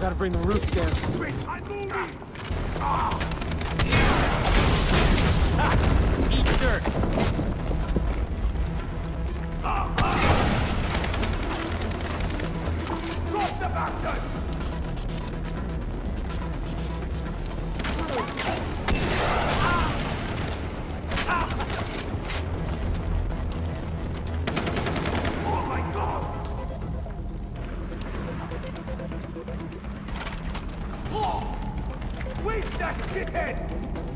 Gotta bring the roof down. Eat dirt! Drop the bastard! Oh my God! Oh! Wait that shithead!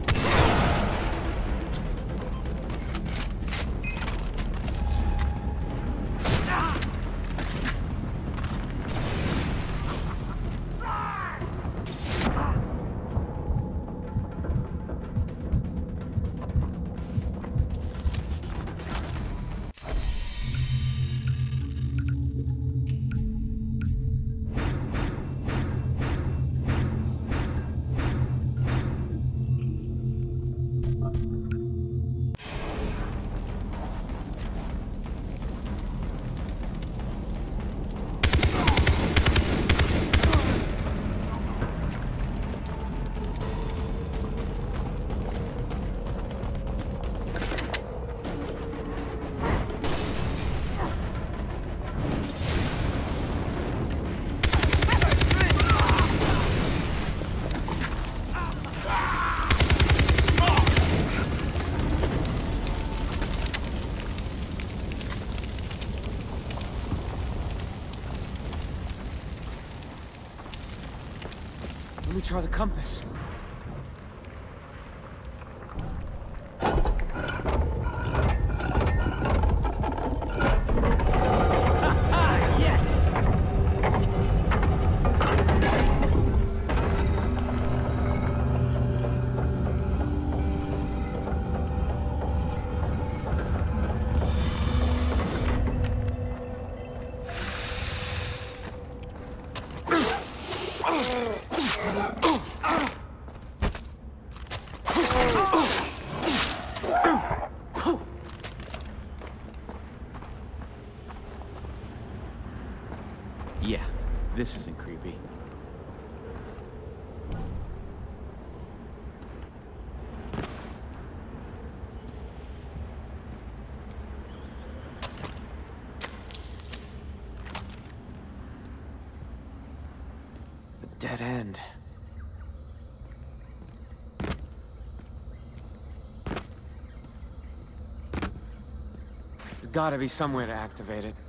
Let me try the compass. Yeah, this isn't creepy. A dead end. There's gotta be some way to activate it.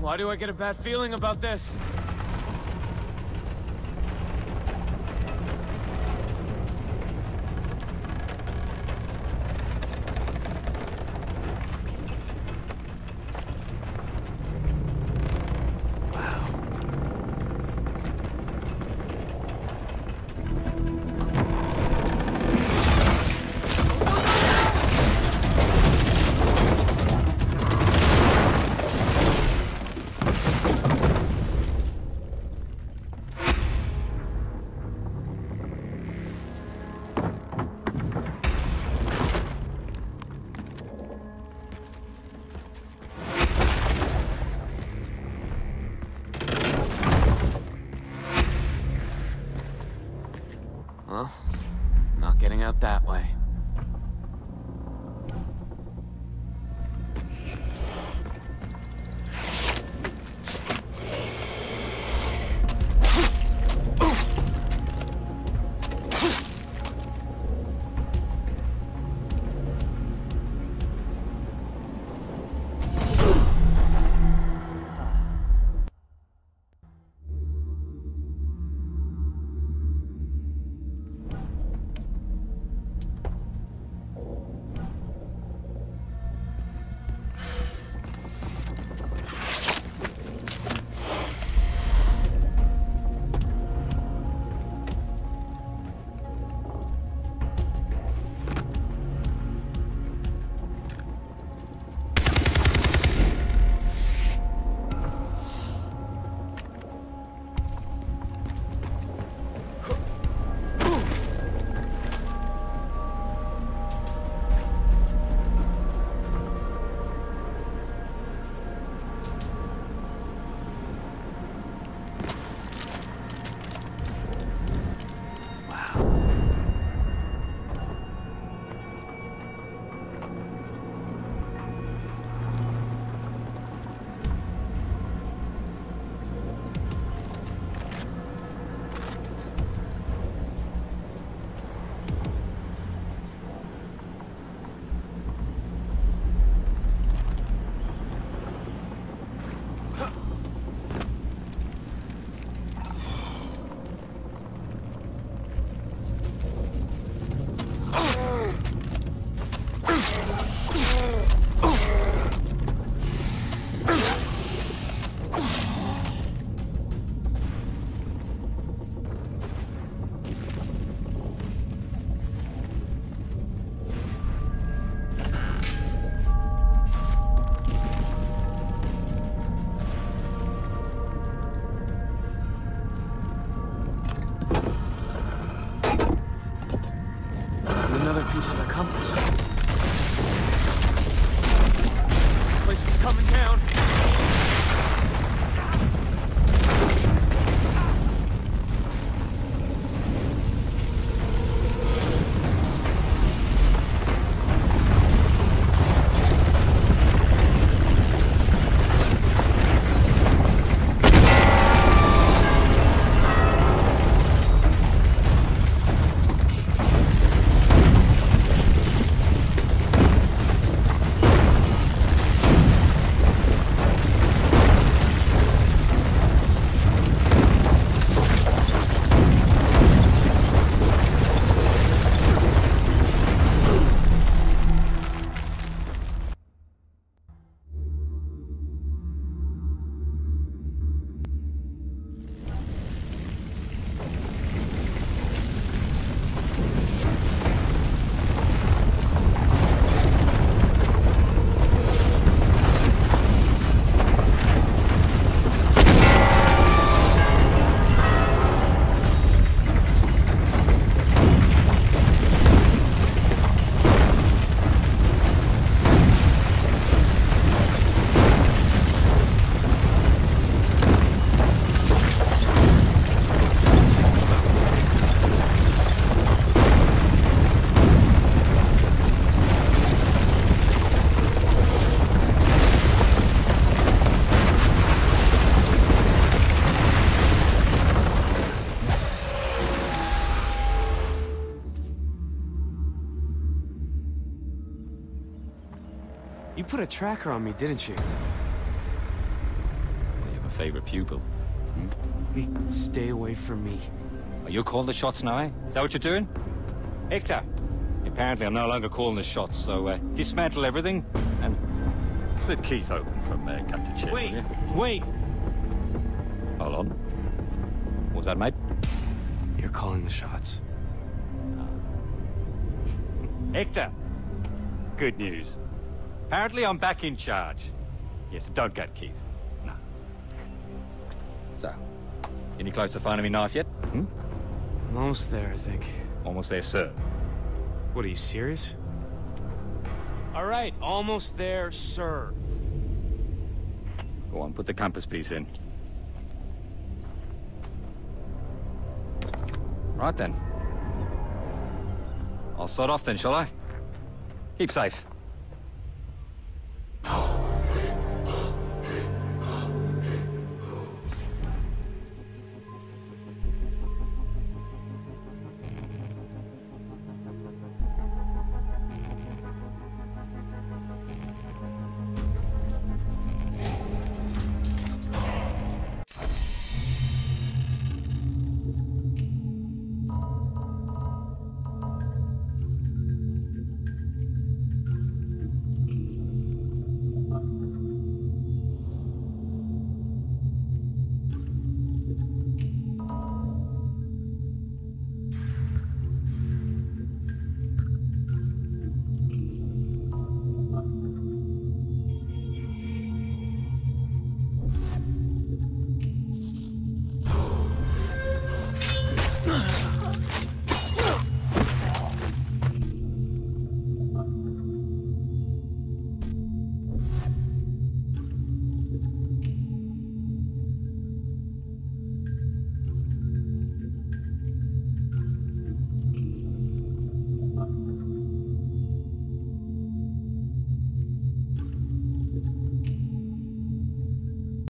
Why do I get a bad feeling about this? Well, not getting out that way. Another piece of the compass. This place is coming down. You put a tracker on me, didn't you? favorite pupil. Hey, stay away from me. Are you calling the shots now, eh? Is that what you're doing? Hector! Apparently I'm no longer calling the shots, so dismantle everything and split Keith open from gut to chest. Wait, wait! Hold on. What was that, mate? You're calling the shots. Hector! Good news. Apparently I'm back in charge. Yes, don't gut Keith. No. So, any close to finding me knife yet? Hmm? I'm almost there, I think. Almost there, sir. What, are you serious? All right, almost there, sir. Go on, put the compass piece in. Right then. I'll start off then, shall I? Keep safe.